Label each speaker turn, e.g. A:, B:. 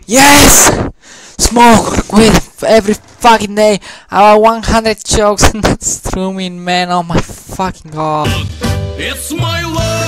A: Yes! Smoke weed every fucking day. I have 100 jokes and that's true, man. Oh my fucking god.
B: It's my love.